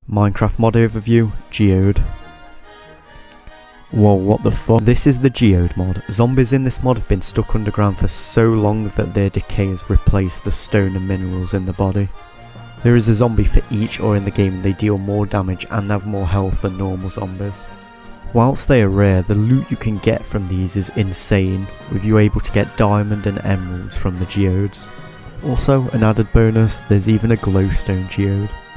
Minecraft mod overview, Geode. Whoa, what the fuck? This is the Geode mod. Zombies in this mod have been stuck underground for so long that their decay has replaced the stone and minerals in the body. There is a zombie for each ore in the game and they deal more damage and have more health than normal zombies. Whilst they are rare, the loot you can get from these is insane, with you able to get diamond and emeralds from the geodes. Also, an added bonus, there's even a glowstone geode.